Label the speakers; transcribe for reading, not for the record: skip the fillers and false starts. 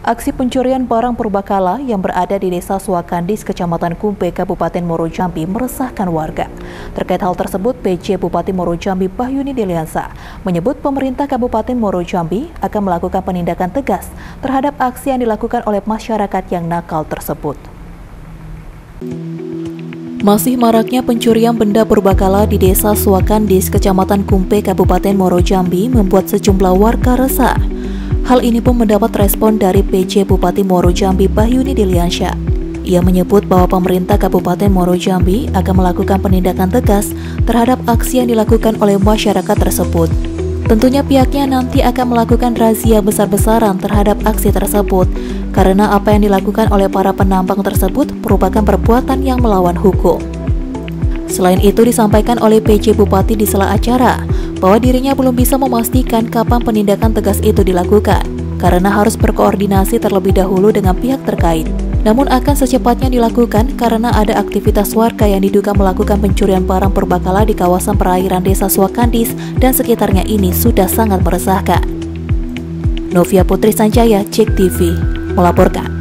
Speaker 1: Aksi pencurian barang purbakala yang berada di Desa Suakandis, Kecamatan Kumpe, Kabupaten Muaro Jambi meresahkan warga. Terkait hal tersebut, PJ Bupati Muaro Jambi Bahyuni Deliansa menyebut pemerintah Kabupaten Muaro Jambi akan melakukan penindakan tegas terhadap aksi yang dilakukan oleh masyarakat yang nakal tersebut. Masih maraknya pencurian benda purbakala di Desa Suakandis, Kecamatan Kumpe, Kabupaten Muaro Jambi membuat sejumlah warga resah. Hal ini pun mendapat respon dari PJ Bupati Muaro Jambi Bahyuni Deliansa. Ia menyebut bahwa pemerintah Kabupaten Muaro Jambi akan melakukan penindakan tegas terhadap aksi yang dilakukan oleh masyarakat tersebut. Tentunya pihaknya nanti akan melakukan razia besar-besaran terhadap aksi tersebut, karena apa yang dilakukan oleh para penambang tersebut merupakan perbuatan yang melawan hukum. Selain itu disampaikan oleh PJ Bupati di sela acara bahwa dirinya belum bisa memastikan kapan penindakan tegas itu dilakukan, karena harus berkoordinasi terlebih dahulu dengan pihak terkait. Namun akan secepatnya dilakukan karena ada aktivitas warga yang diduga melakukan pencurian barang purbakala di kawasan perairan Desa Suakandis dan sekitarnya ini sudah sangat meresahkan. Novia Putri Sanjaya, JEK TV, melaporkan.